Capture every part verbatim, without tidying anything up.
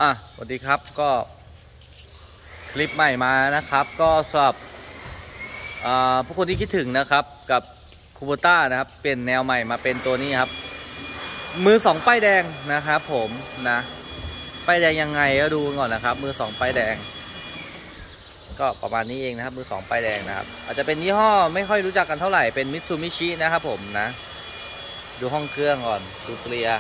อ่ะสวัสดีครับก็คลิปใหม่มานะครับก็สำหรับผู้คนที่คิดถึงนะครับกับคูโบต้านะครับเปลี่ยนแนวใหม่มาเป็นตัวนี้ครับมือสองป้ายแดงนะครับผมนะป้ายแดงยังไงก็ดูก่อนนะครับมือสองป้ายแดงก็ประมาณนี้เองนะครับมือสองป้ายแดงนะครับอาจจะเป็นยี่ห้อไม่ค่อยรู้จักกันเท่าไหร่เป็นมิตซูมิชินะครับผมนะดูห้องเครื่องก่อนดูเกลีย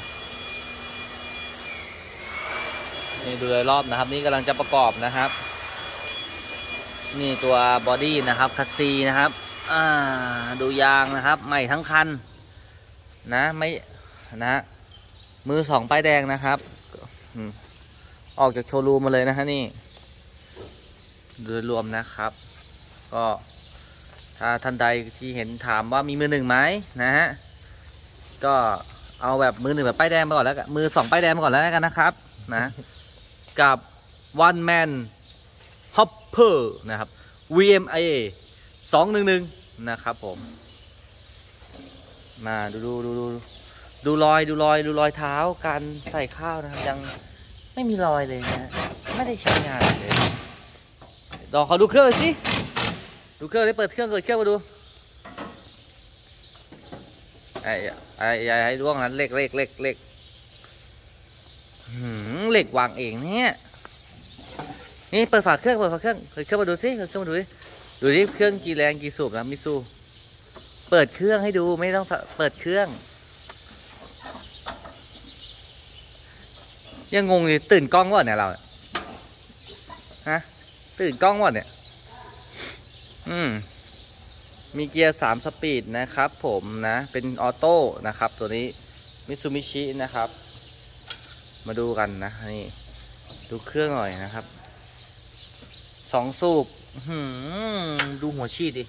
นี่ดูโดยรอบนะครับนี่กำลังจะประกอบนะครับนี่ตัวบอดี้นะครับคัสซีนะครับอ่าดูยางนะครับใหม่ทั้งคันนะไม่นะมือสองป้ายแดงนะครับออกจากโชว์รูมมาเลยนะฮะนี่โดยรวมนะครับก็ถ้าท่านใดที่เห็นถามว่ามีมือหนึ่งไหมนะฮะก็เอาแบบมือหนึ่งแบบป้ายแดงไปก่อนแล้วกันมือสองป้ายแดงไปก่อนแล้วกันนะครับนะกับ One Man Hopper นะครับ วี เอ็ม ไอ เอ สองหนึ่งหนึ่งนะครับผมมาดูดูดูดูดูรอยดูรอยดูรอยเท้าการใส่ข้าวนะครับยังไม่มีรอยเลยนะไม่ได้ใช้งานเลยลองเขาดูเครื่องเลยสิดูเครื่องได้เปิดเครื่องเปิดเครื่องมาดูไอ้ไอ้ไอ้ไอ้ร่วงนั้นเล็กเล็กเล็กเล็กเหล็กวางเองเนี่ยนี่เปิดฝาเครื่องเปิดฝาเครื่องเปิดเครื่องมาดูสิเปิดเครื่องมาดูดิดูดิเครื่องกี่แรงกี่สูบนะมิตซูเปิดเครื่องให้ดูไม่ต้องเปิดเครื่องยังงงอยู่ตื่นกล้องวะเนี่ยเราฮะตื่นกล้องวะเนี่ยอืมมีเกียร์สามสปีดนะครับผมนะเป็นออโต้นะครับตัวนี้มิตซูมิชินะครับมาดูกันนะนี่ดูเครื่องหน่อยนะครับสองสูบดูหัวชีดดิ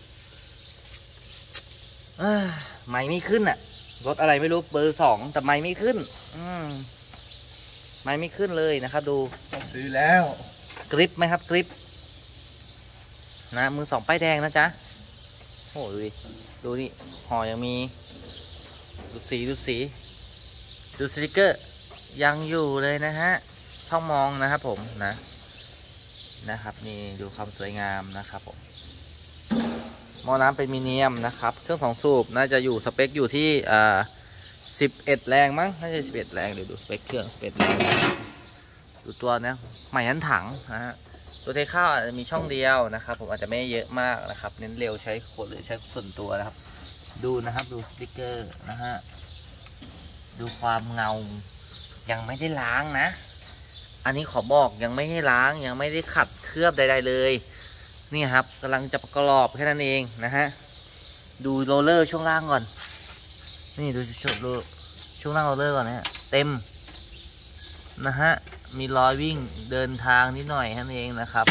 ไม้ไม่ขึ้นอ่ะรถอะไรไม่รู้เบอร์สองแต่ไม้ไม่ขึ้นไม้ไม่ขึ้นเลยนะครับดูซื้อแล้วกริปไหมครับกริปนะมือสองป้ายแดงนะจ๊ะโอ้ดูดิดูนี่ห่อยังมีดูสีดูสีดูสติกเกอร์ยังอยู่เลยนะฮะช่องมองนะครับผมนะนะครับนี่ดูความสวยงามนะครับผมหม้อน้ำเป็นมิเนียมนะครับเครื่องสองสูบน่าจะอยู่สเปคอยู่ที่อ่าสิบเอ็ดแรงมั้งน่าจะสิบเอ็ดแรงเดี๋ยวดูสเปคเครื่องสิบเอ็ดแรงดูตัวนะใหม่ยันถังนะฮะตัวเทข้าวอาจจะมีช่องเดียวนะครับผมอาจจะไม่เยอะมากนะครับเน้นเร็วใช้ขวดหรือใช้ส่วนตัวนะครับดูนะครับดูสติ๊กเกอร์นะฮะดูความเงายังไม่ได้ล้างนะอันนี้ขอบอกยังไม่ให้ล้างยังไม่ได้ขัดเคลือบใดๆเลยนี่ครับกำลังจะประกอบแค่นั้นเองนะฮะดูโรลเลอร์ช่วงล่างก่อนนี่ดูช่วงช่วงล่างโรลเลอร์ก่อนนะเต็มนะฮะมีรอยวิ่งเดินทางนิดหน่อยแค่นั้นเองนะครับ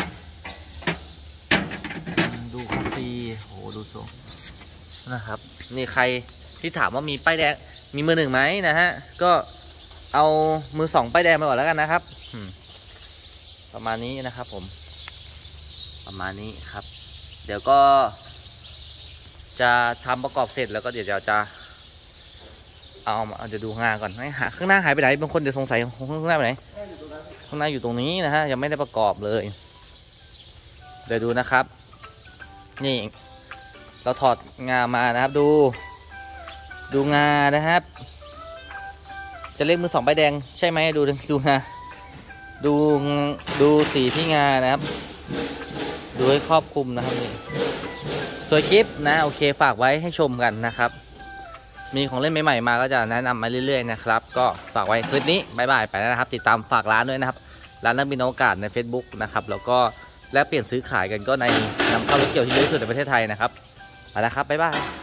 ดูคาฟีโหดูทรงนะครับนี่ใครที่ถามว่ามีป้ายแดงมีมือหนึ่งไหมนะฮะก็เอามือสองป้ายแดงมาก่อนแล้วกันนะครับประมาณนี้นะครับผมประมาณนี้ครับเดี๋ยวก็จะทำประกอบเสร็จแล้วก็เดี๋ยวจะเอาเอาจะดูงานก่อนให้หาข้างหน้าหายไปไหนบางคนเดี๋ยวสงสัยข้างหน้าไปไหนข้างหน้าอยู่ตรงนี้นะฮะยังไม่ได้ประกอบเลยเดี๋ยวดูนะครับนี่เราถอดงามานะครับดูดูงานะครับจะเรียกมือสองใบแดงใช่ไหมดูดูงาดูดูสีที่งานะครับดูให้ครอบคลุมนะครับนี่สวยกิ๊บนะโอเคฝากไว้ให้ชมกันนะครับมีของเล่นใหม่ๆมาก็จะแนะนำมาเรื่อยๆนะครับก็ฝากไว้คลิปนี้บายบายไปแล้วนะครับติดตามฝากร้านด้วยนะครับร้านนักบินอวกาศใน Facebook นะครับแล้วก็แลกเปลี่ยนซื้อขายกันก็ในนำเข้ารถเกี่ยวที่เยอะที่สุดในประเทศไทยนะครับเอาละครับบายบาย